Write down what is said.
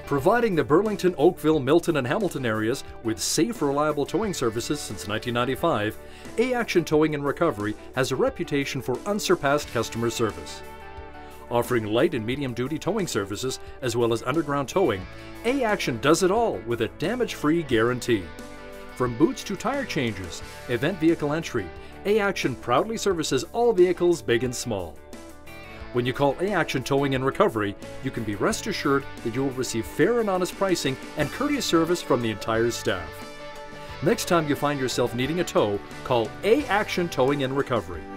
Providing the Burlington, Oakville, Milton, and Hamilton areas with safe, reliable towing services since 1995, A-Action Towing and Recovery has a reputation for unsurpassed customer service. Offering light and medium-duty towing services as well as underground towing, A-Action does it all with a damage-free guarantee. From boots to tire changes, event vehicle entry, A-Action proudly services all vehicles big and small. When you call A-Action Towing and Recovery, you can be rest assured that you will receive fair and honest pricing and courteous service from the entire staff. Next time you find yourself needing a tow, call A-Action Towing and Recovery.